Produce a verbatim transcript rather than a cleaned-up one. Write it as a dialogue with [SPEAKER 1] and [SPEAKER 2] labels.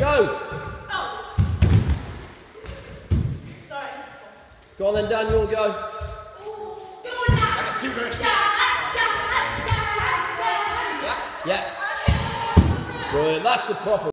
[SPEAKER 1] go.
[SPEAKER 2] Oh. Sorry.
[SPEAKER 1] Go on then, Daniel, go.
[SPEAKER 2] Oh. Go on now.
[SPEAKER 3] That's two verses.
[SPEAKER 1] Yeah. Brilliant, that's the proper